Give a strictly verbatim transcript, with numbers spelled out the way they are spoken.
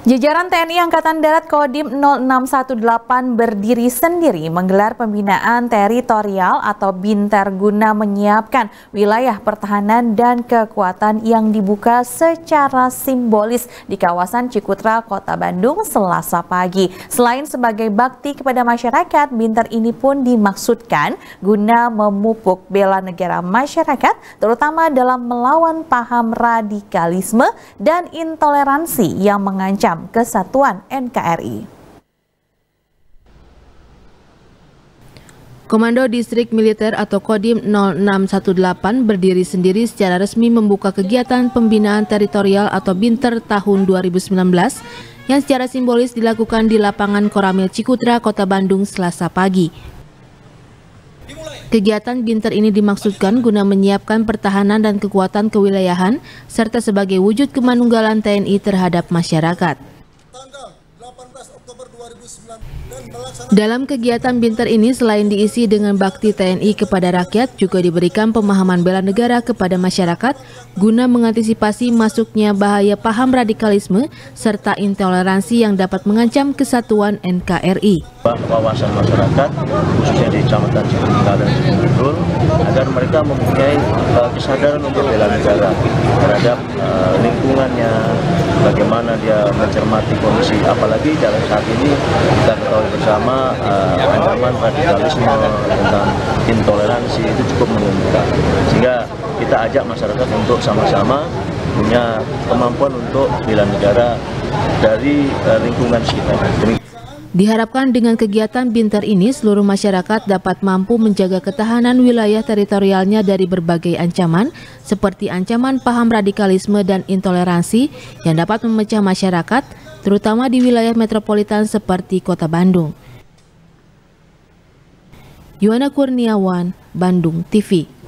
Jajaran T N I Angkatan Darat Kodim nol enam satu delapan berdiri sendiri menggelar pembinaan teritorial atau Binter guna menyiapkan wilayah pertahanan dan kekuatan yang dibuka secara simbolis di kawasan Cikutra, Kota Bandung, Selasa pagi. Selain sebagai bakti kepada masyarakat, Binter ini pun dimaksudkan guna memupuk bela negara masyarakat, terutama dalam melawan paham radikalisme dan intoleransi yang mengancam kesatuan N K R I. Komando Distrik Militer atau Kodim nol enam satu delapan berdiri sendiri secara resmi membuka kegiatan pembinaan teritorial atau Binter tahun dua ribu sembilan belas yang secara simbolis dilakukan di lapangan Koramil Cikutra, Kota Bandung, Selasa pagi. Kegiatan Binter ini dimaksudkan guna menyiapkan pertahanan dan kekuatan kewilayahan serta sebagai wujud kemanunggalan T N I terhadap masyarakat. Dalam kegiatan Binter ini selain diisi dengan bakti T N I kepada rakyat, juga diberikan pemahaman bela negara kepada masyarakat guna mengantisipasi masuknya bahaya paham radikalisme serta intoleransi yang dapat mengancam kesatuan N K R I. Wawasan masyarakat khususnya di Kecamatan Cikutra dan Cibubur agar mereka mempunyai uh, kesadaran untuk bela negara terhadap uh, lingkungannya, bagaimana dia mencermati kondisi, apalagi dalam saat ini kita ketahui bersama uh, ancaman radikalisme tentang intoleransi itu cukup mengemuka, sehingga kita ajak masyarakat untuk sama-sama punya kemampuan untuk bela negara dari uh, lingkungan sekitar. Diharapkan dengan kegiatan Binter ini seluruh masyarakat dapat mampu menjaga ketahanan wilayah teritorialnya dari berbagai ancaman seperti ancaman paham radikalisme dan intoleransi yang dapat memecah masyarakat, terutama di wilayah metropolitan seperti Kota Bandung. Yuwana Kurniawan, Bandung T V.